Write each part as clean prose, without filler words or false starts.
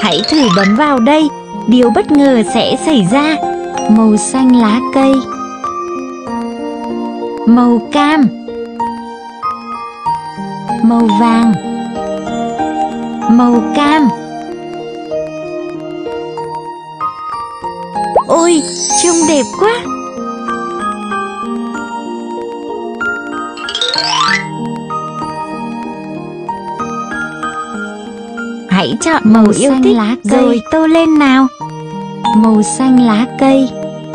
Hãy thử bấm vào đây, điều bất ngờ sẽ xảy ra. Màu xanh lá cây, màu cam, màu vàng, màu cam. Ôi, trông đẹp quá! Hãy chọn màu yêu thích lá cây rồi tô lên nào. Màu xanh lá cây,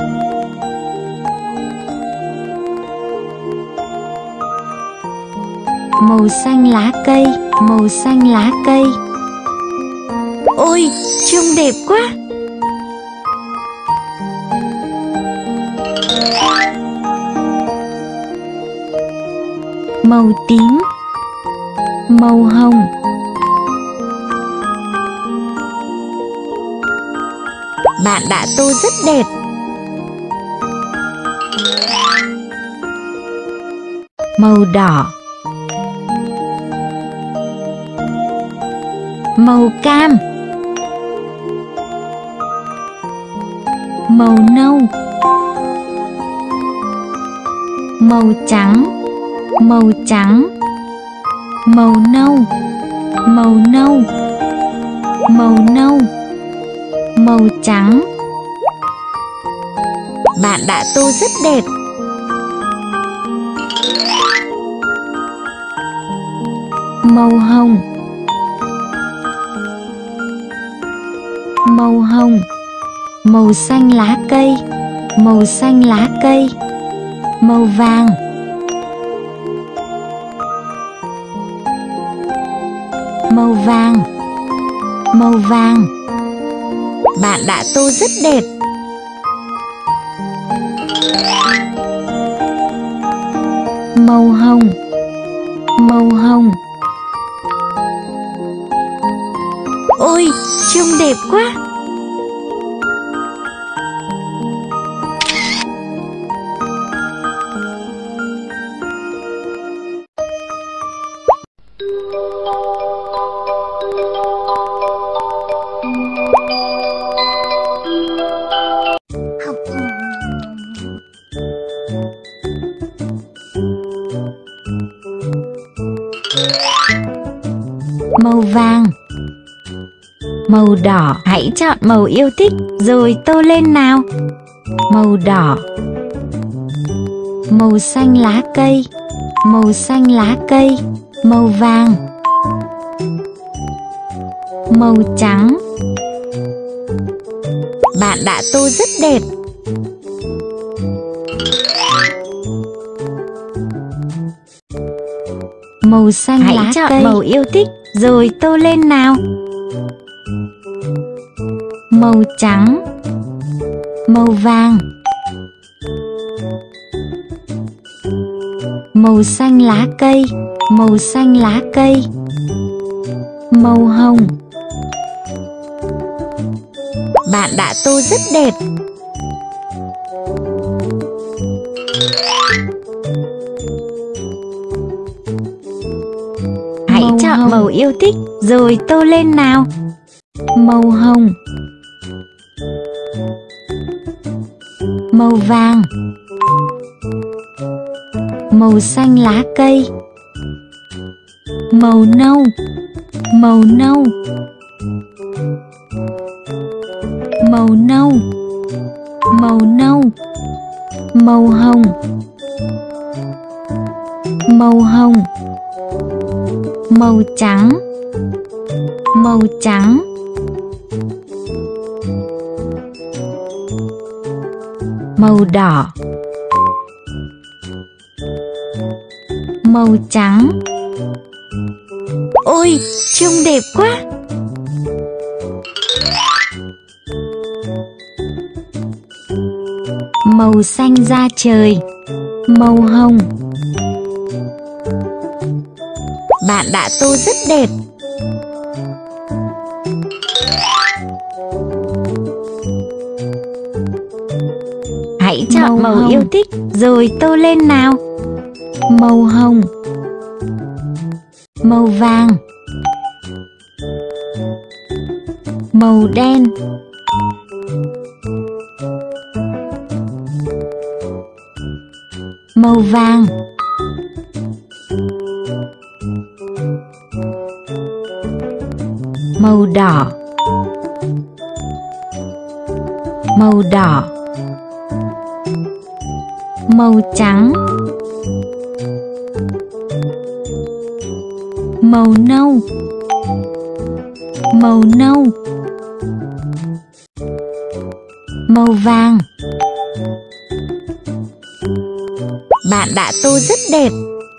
màu xanh lá cây, màu xanh lá cây. Ôi, trông đẹp quá! Màu tím, màu hồng, bạn đã tô rất đẹp. Màu đỏ, màu cam, màu nâu, màu trắng, màu trắng, màu nâu, màu nâu, màu nâu, màu trắng. Bạn đã tô rất đẹp. Màu hồng, màu hồng, màu xanh lá cây, màu xanh lá cây, màu vàng, màu vàng, màu vàng. Bạn đã tô rất đẹp. Màu hồng, màu hồng. Ôi, trông đẹp quá! Màu vàng, màu đỏ. Hãy chọn màu yêu thích rồi tô lên nào. Màu đỏ, màu xanh lá cây, màu xanh lá cây, màu vàng, màu trắng. Bạn đã tô rất đẹp. Màu xanh lá cây. Hãy chọn màu yêu thích rồi tô lên nào. Màu trắng, màu vàng, màu xanh lá cây, màu xanh lá cây, màu hồng. Bạn đã tô rất đẹp. Hãy chọn màu yêu thích rồi tô lên nào. Màu hồng, màu vàng, màu xanh lá cây, màu nâu, màu nâu, màu nâu, màu nâu, màu hồng, màu hồng, màu trắng, màu trắng. Màu đỏ, màu trắng. Ôi, trông đẹp quá! Màu xanh da trời, màu hồng. Bạn đã tô rất đẹp. Hãy chọn màu yêu thích rồi tô lên nào. Màu hồng, màu vàng, Màu đen. Màu vàng. Màu đỏ. Màu đỏ. Màu trắng. Màu nâu. Màu nâu. Màu vàng. Bạn đã tô rất đẹp.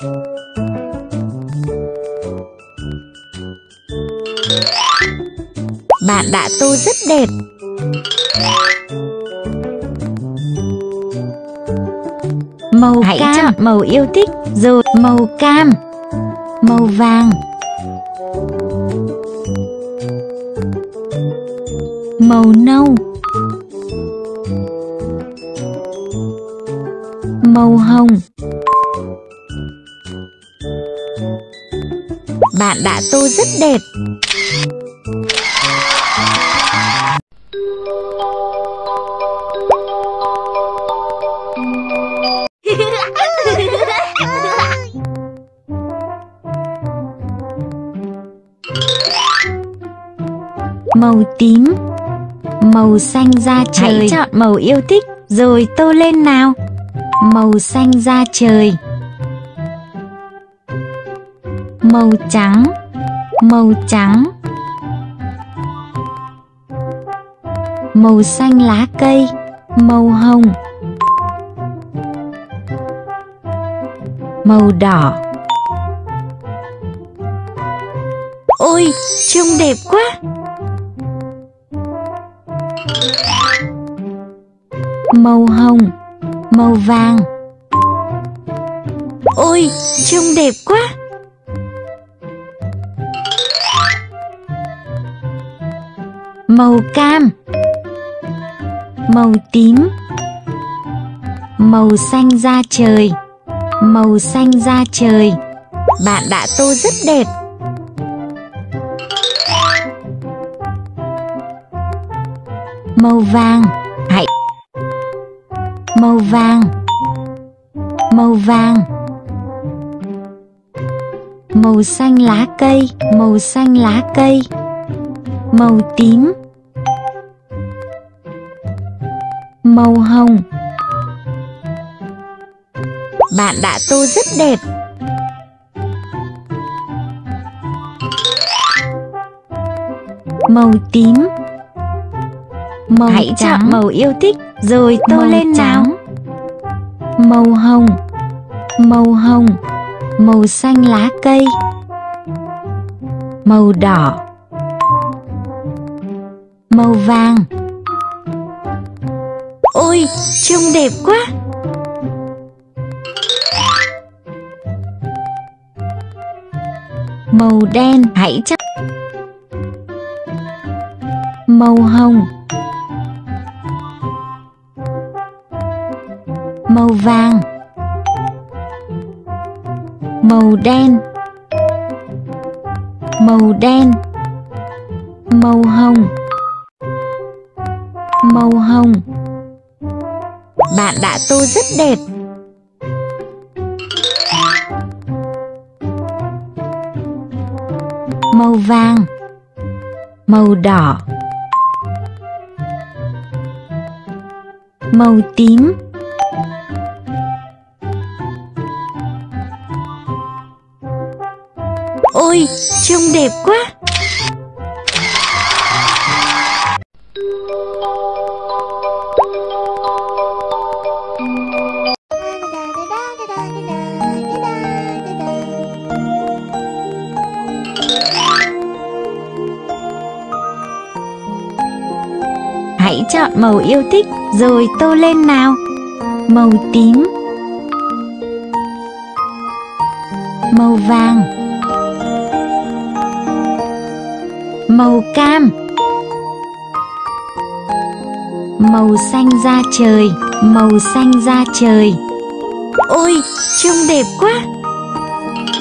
Bạn đã tô rất đẹp. Màu hãy cam. Chọn màu yêu thích rồi. Màu cam. Màu vàng. Màu nâu. Màu hồng. Bạn đã tô rất đẹp. Màu tím. Màu xanh da trời. Hãy chọn màu yêu thích rồi tô lên nào. Màu xanh da trời. Màu trắng. Màu trắng. Màu xanh lá cây. Màu hồng. Màu đỏ. Ôi, trông đẹp quá. Màu hồng. Màu vàng. Ôi, trông đẹp quá. Màu cam. Màu tím. Màu xanh da trời. Màu xanh da trời. Bạn đã tô rất đẹp. Màu vàng. Hãy. Màu vàng. Màu vàng. Màu xanh lá cây. Màu xanh lá cây. Màu tím. Màu hồng. Bạn đã tô rất đẹp. Màu tím. Màu hãy trắng. Chọn màu yêu thích rồi tô màu lên trắng. Nào. Màu hồng. Màu hồng. Màu xanh lá cây. Màu đỏ. Màu vàng. Ôi, trông đẹp quá. Màu đen. Hãy chọn màu hồng. Màu vàng. Màu đen. Màu đen. Màu hồng. Màu hồng. Bạn đã tô rất đẹp. Màu vàng. Màu đỏ. Màu tím. Ôi, trông đẹp quá. Hãy chọn màu yêu thích rồi tô lên nào. Màu tím. Màu vàng. Màu cam. Màu xanh da trời. Màu xanh da trời. Ôi, trông đẹp quá.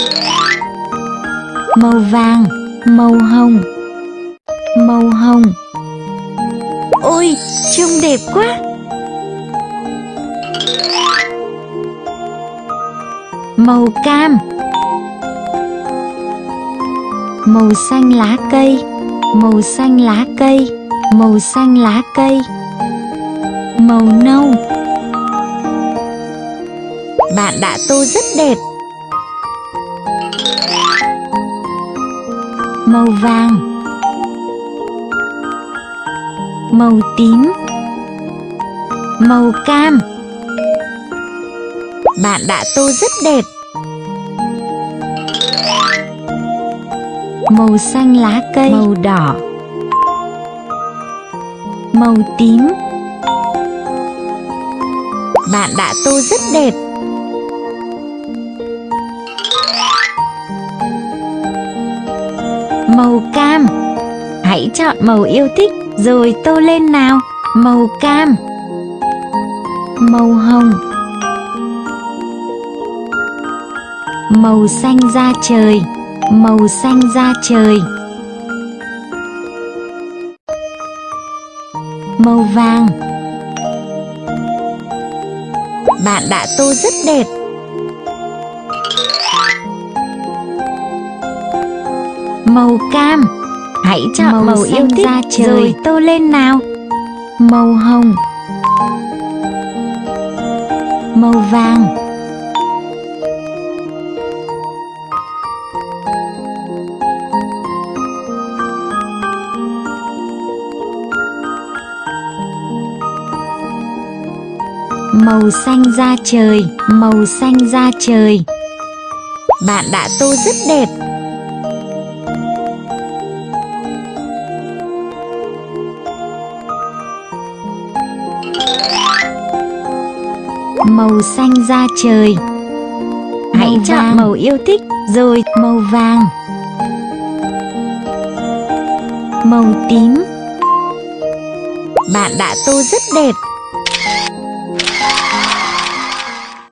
Màu vàng. Màu hồng. Màu hồng. Ôi, trông đẹp quá. Màu cam. Màu xanh lá cây. Màu xanh lá cây. Màu xanh lá cây. Màu nâu. Bạn đã tô rất đẹp. Màu vàng. Màu tím. Màu cam. Bạn đã tô rất đẹp. Màu xanh lá cây. Màu đỏ. Màu tím. Bạn đã tô rất đẹp. Màu cam. Hãy chọn màu yêu thích rồi tô lên nào. Màu cam. Màu hồng. Màu xanh da trời. Màu xanh da trời. Màu vàng. Bạn đã tô rất đẹp. Màu cam. Hãy chọn màu yêu thích da trời rồi tô lên nào. Màu hồng. Màu vàng. Màu xanh da trời. Màu xanh da trời. Bạn đã tô rất đẹp. Màu xanh da trời. Hãy chọn màu yêu thích rồi. Màu vàng. Màu tím. Bạn đã tô rất đẹp.